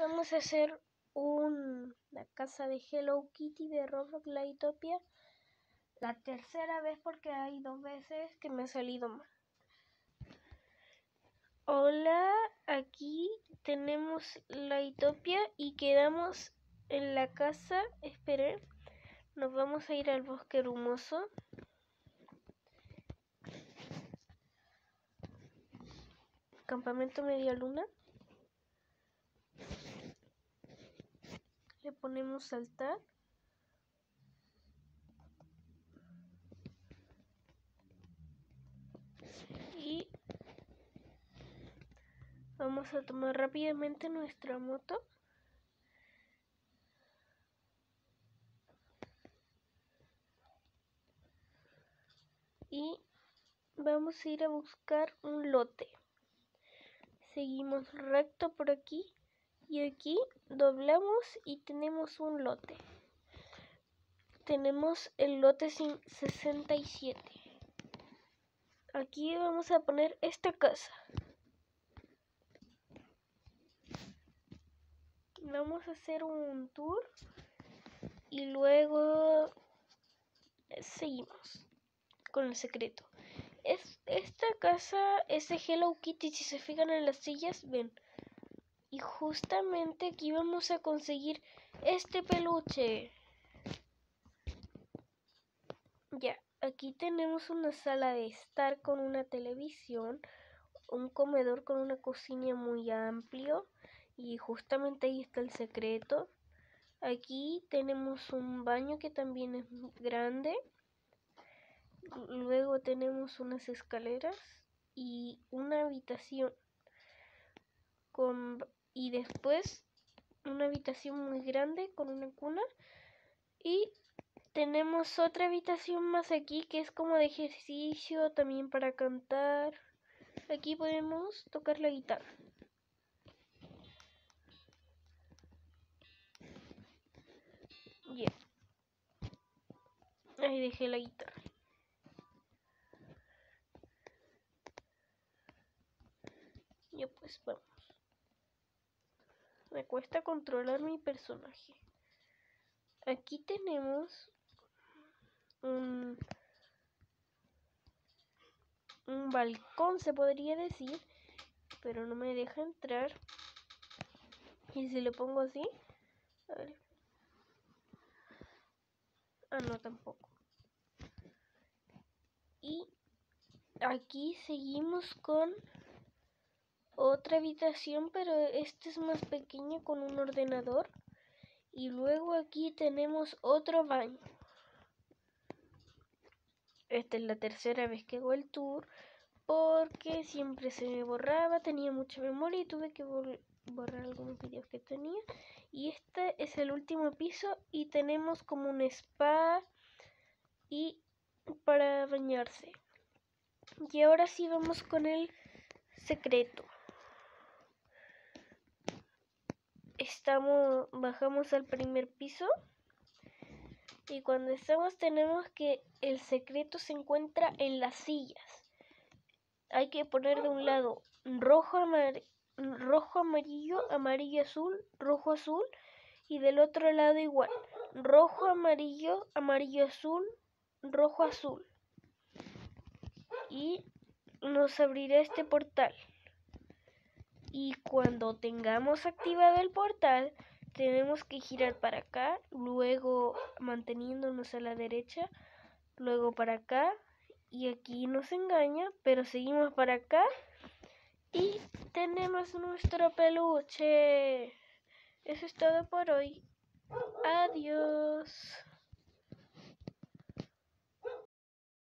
vamos a hacer la casa de Hello Kitty de Roblox Lighttopia. La tercera vez porque hay 2 veces que me ha salido mal. Hola, aquí tenemos Lighttopia y quedamos en la casa. Esperen, nos vamos a ir al bosque hermoso. Campamento Media Luna. Le ponemos altar. Y vamos a tomar rápidamente nuestra moto. Y vamos a ir a buscar un lote. Seguimos recto por aquí. Y aquí doblamos y tenemos un lote. Tenemos el lote 67. Aquí vamos a poner esta casa. Vamos a hacer un tour y luego seguimos con el secreto. Esta casa es de Hello Kitty. Si se fijan en las sillas, ven. Y justamente aquí vamos a conseguir este peluche. Ya, aquí tenemos una sala de estar con una televisión, un comedor con una cocina muy amplio y justamente ahí está el secreto. Aquí tenemos un baño que también es grande. Luego tenemos unas escaleras y una habitación y después una habitación muy grande con una cuna. Y tenemos otra habitación más aquí que es como de ejercicio, también para cantar. Aquí podemos tocar la guitarra. Yeah. Ahí dejé la guitarra. Ya pues vamos. Me cuesta controlar mi personaje. Aquí tenemos un balcón, se podría decir, pero no me deja entrar. Y si le pongo así, a ver. Ah, no, tampoco. Y aquí seguimos con otra habitación, pero esta es más pequeña con un ordenador. Y luego aquí tenemos otro baño. Esta es la tercera vez que hago el tour porque siempre se me borraba, tenía mucha memoria y tuve que borrar algunos videos que tenía. Y este es el último piso y tenemos como un spa y para bañarse. Y ahora sí vamos con el secreto. Bajamos al primer piso y cuando estamos tenemos que el secreto se encuentra en las sillas. Hay que poner de un lado rojo, amarillo, amarillo, azul, rojo, azul y del otro lado igual, rojo, amarillo, amarillo, azul, rojo, azul. Y nos abrirá este portal. Y cuando tengamos activado el portal, tenemos que girar para acá, luego manteniéndonos a la derecha, luego para acá, y aquí nos engaña, pero seguimos para acá y tenemos nuestro peluche. Eso es todo por hoy. Adiós.